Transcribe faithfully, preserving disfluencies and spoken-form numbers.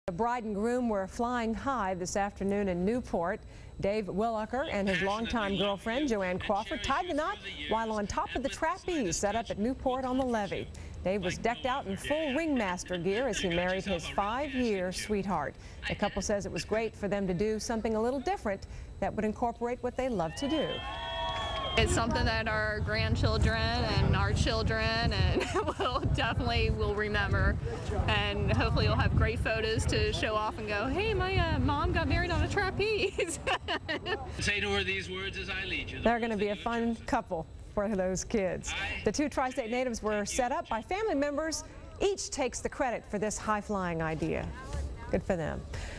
The bride and groom were flying high this afternoon in Newport. Dave Willacher and his longtime girlfriend Joanne Crawford tied the knot while on top of the trapeze set up at Newport on the levee. Dave was decked out in full ringmaster gear as he married his five-year sweetheart. The couple says it was great for them to do something a little different that would incorporate what they love to do. It's something that our grandchildren and our children and will definitely will remember, and hopefully you'll have great photos to show off and go, hey, my uh, mom got married on a trapeze. Say to her these words as I lead you. They're going to be a fun couple for those kids. The two Tri-State natives were set up by family members. Each takes the credit for this high-flying idea. Good for them.